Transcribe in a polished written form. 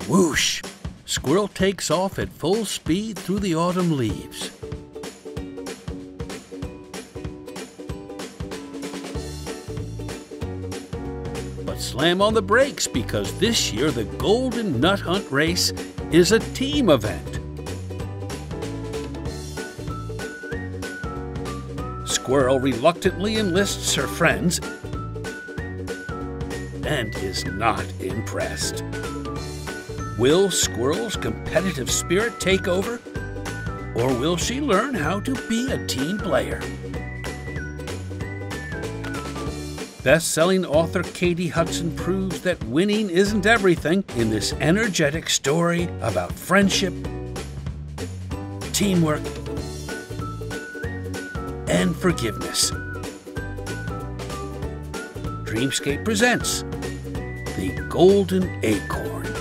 Whoosh! Squirrel takes off at full speed through the autumn leaves. But slam on the brakes because this year the Golden Nut Hunt Race is a team event. Squirrel reluctantly enlists her friends and is not impressed. Will Squirrel's competitive spirit take over, or will she learn how to be a team player? Best-selling author Katie Hudson proves that winning isn't everything in this energetic story about friendship, teamwork, and forgiveness. Dreamscape presents The Golden Acorn.